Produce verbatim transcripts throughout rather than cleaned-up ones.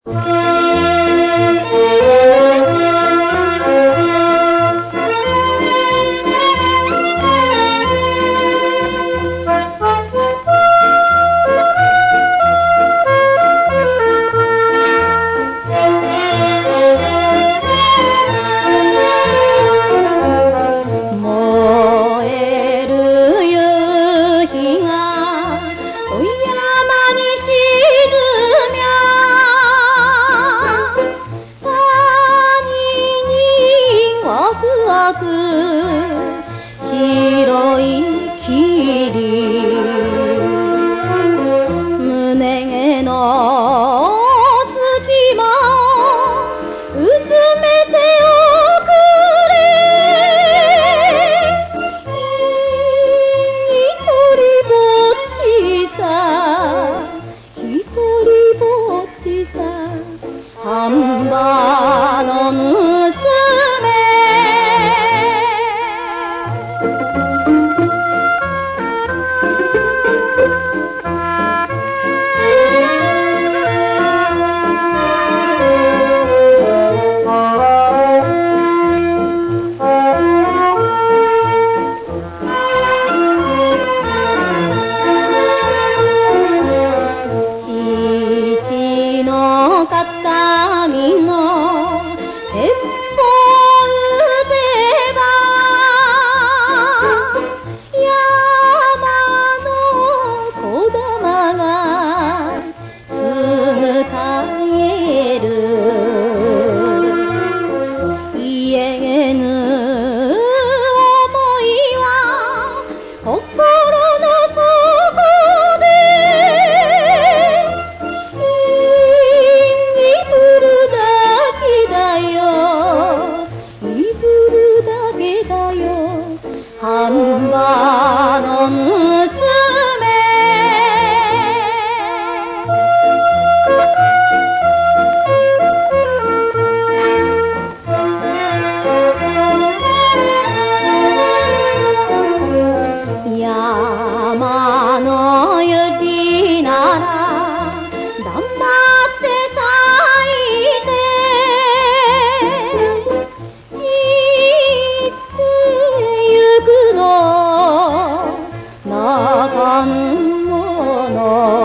白い霧胸の隙間うつめておくれ一人ぼっちさ一人ぼっちさ半端の娘形見の鉄砲撃てば山の子玉がすぐ帰る言えぬ想いは心の底で半端の娘山の百合なら黙って咲いて散ってゆくの泣かぬもの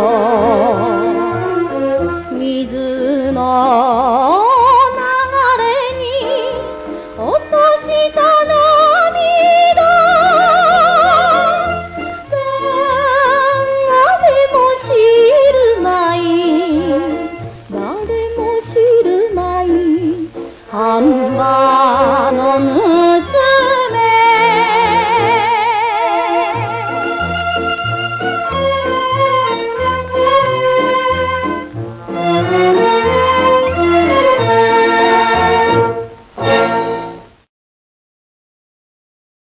水の流れに落とした涙誰も知るまい誰も知るまい半端の娘